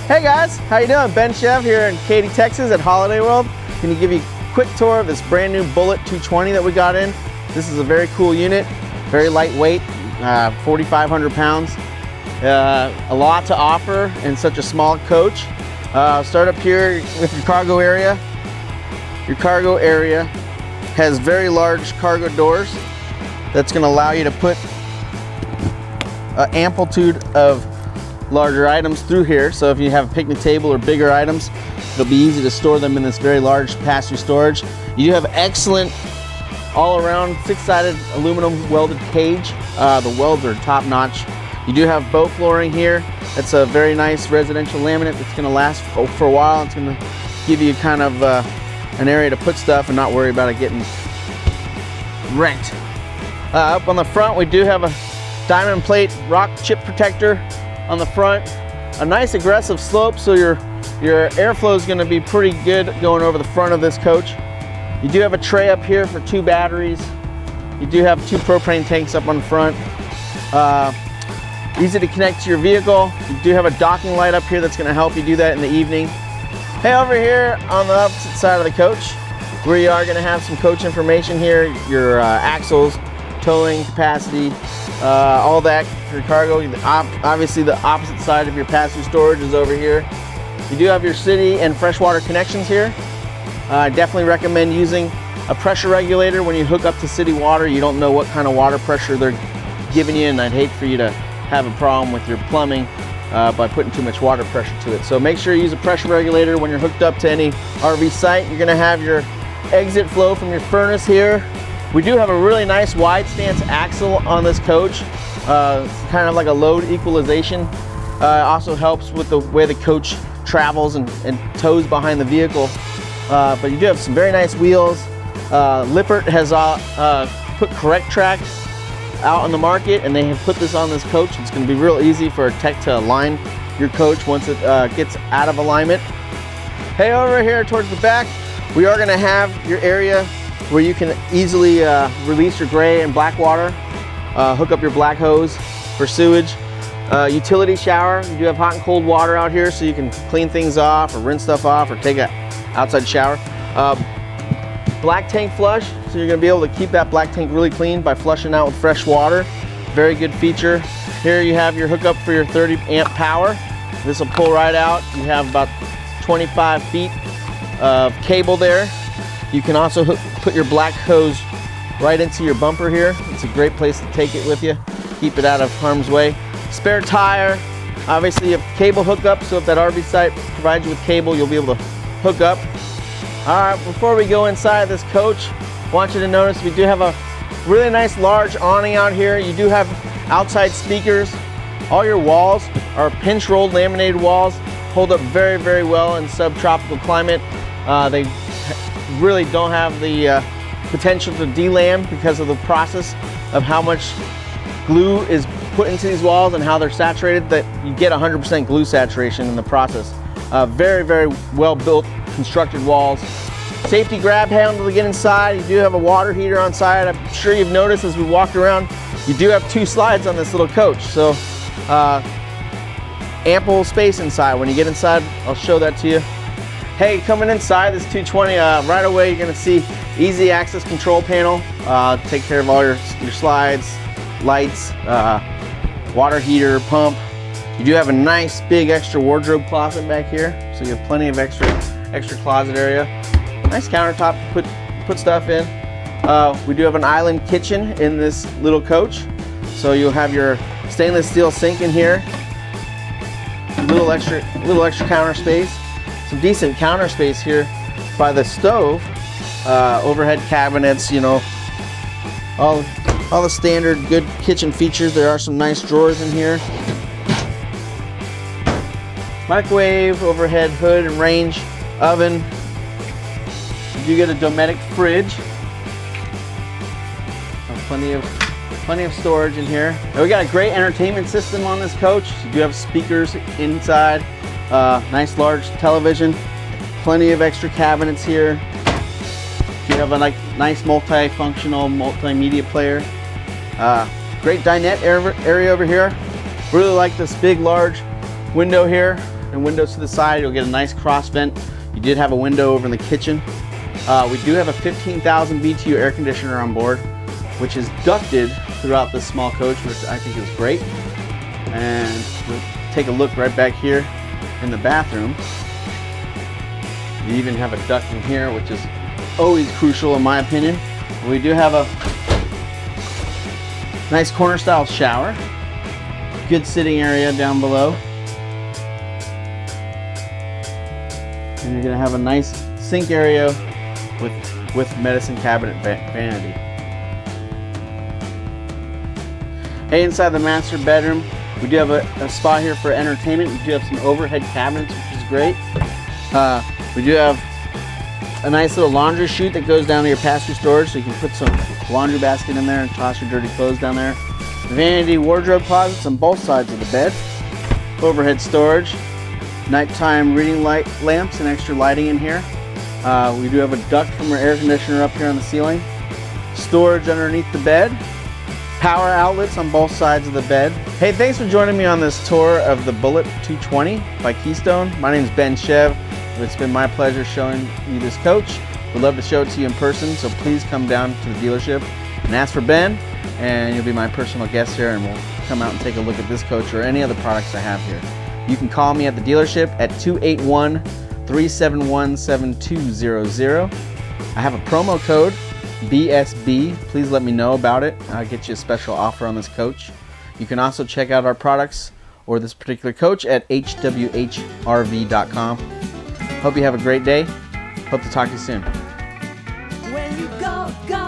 Hey guys, how you doing? Ben Chev here in Katy, Texas at Holiday World. Can you give you a quick tour of this brand new Bullet 220 that we got in? This is a very cool unit, very lightweight, 4,500 pounds. A lot to offer in such a small coach. Start up here with your cargo area. Your cargo area has very large cargo doors that's going to allow you to put an amplitude of larger items through here. So if you have a picnic table or bigger items, it'll be easy to store them in this very large pass-through storage. You have excellent all-around six-sided aluminum welded cage. The welds are top-notch. You do have bow flooring here. It's a very nice residential laminate that's going to last for a while. It's going to give you kind of an area to put stuff and not worry about it getting wrecked. Up on the front, we do have a diamond plate rock chip protector on the front. A nice aggressive slope, so your airflow is going to be pretty good going over the front of this coach. You do have a tray up here for 2 batteries. You do have 2 propane tanks up on the front. Easy to connect to your vehicle. You do have a docking light up here that's going to help you do that in the evening. Hey, over here on the opposite side of the coach, we are going to have some coach information here. Your axles, towing capacity, all that for cargo. Obviously the opposite side of your pass-through storage is over here. You do have your city and freshwater connections here. I definitely recommend using a pressure regulator when you hook up to city water. You don't know what kind of water pressure they're giving you, and I'd hate for you to have a problem with your plumbing by putting too much water pressure to it. So make sure you use a pressure regulator when you're hooked up to any RV site. You're gonna have your exit flow from your furnace here. We do have a really nice wide stance axle on this coach. It's kind of like a load equalization. Also helps with the way the coach travels and tows behind the vehicle. But you do have some very nice wheels. Lippert has put Correct Track out on the market, and they have put this on this coach. It's going to be real easy for a tech to align your coach once it gets out of alignment. Hey, over here towards the back, we are going to have your area where you can easily release your gray and black water, hook up your black hose for sewage. Utility shower, you do have hot and cold water out here, so you can clean things off or rinse stuff off or take an outside shower. Black tank flush, so you're going to be able to keep that black tank really clean by flushing out with fresh water. Very good feature. Here you have your hookup for your 30 amp power. This will pull right out. You have about 25 feet of cable there. You can also put your black hose right into your bumper here. It's a great place to take it with you. Keep it out of harm's way. Spare tire. Obviously you have cable hookup, so if that RV site provides you with cable, you'll be able to hook up. All right, before we go inside this coach, I want you to notice we do have a really nice large awning out here. You do have outside speakers. All your walls are pinch rolled laminated walls. Hold up very, very well in subtropical climate. They really don't have the potential to delam because of the process of how much glue is put into these walls and how they're saturated, that you get 100% glue saturation in the process. Very, very well built, constructed walls. Safety grab handle to get inside. You do have a water heater on side. I'm sure you've noticed as we walked around, you do have 2 slides on this little coach. So ample space inside. When you get inside, I'll show that to you. Hey, coming inside this 220, right away you're gonna see easy access control panel. Take care of all your slides, lights, water heater, pump. You do have a nice big extra wardrobe closet back here, so you have plenty of extra closet area. Nice countertop to put stuff in. We do have an island kitchen in this little coach, so you'll have your stainless steel sink in here. Little extra counter space. Some decent counter space here by the stove. Overhead cabinets, you know, all the standard good kitchen features. There are some nice drawers in here. Microwave, overhead hood and range, oven. You get a Dometic fridge. Plenty of storage in here. Now we got a great entertainment system on this coach. You do have speakers inside. Nice large television. Plenty of extra cabinets here. You have a nice multi-functional multimedia player. Great dinette area over here. Really like this big large window here. and windows to the side. You'll get a nice cross vent. You did have a window over in the kitchen. We do have a 15,000 BTU air conditioner on board, which is ducted throughout this small coach, which I think is great. And we'll take a look right back here in the bathroom. You even have a duct in here, which is always crucial in my opinion. We do have a nice corner style shower. Good sitting area down below. And you're gonna have a nice sink area with medicine cabinet vanity. Hey, inside the master bedroom, we do have a spot here for entertainment. We do have some overhead cabinets, which is great. We do have a nice little laundry chute that goes down to your pass-through storage, so you can put some laundry basket in there and toss your dirty clothes down there. Vanity wardrobe closets on both sides of the bed. Overhead storage. Nighttime reading light lamps and extra lighting in here. We do have a duct from our air conditioner up here on the ceiling. Storage underneath the bed. Power outlets on both sides of the bed. Hey, thanks for joining me on this tour of the Bullet 220 by Keystone. My name is Ben Chev. It's been my pleasure showing you this coach. We'd love to show it to you in person, so please come down to the dealership and ask for Ben, and you'll be my personal guest here, and we'll come out and take a look at this coach or any other products I have here. You can call me at the dealership at 281-371-7200. I have a promo code, BSB. Please let me know about it. I'll get you a special offer on this coach. You can also check out our products or this particular coach at hwhrv.com. Hope you have a great day. Hope to talk to you soon. When you go, go.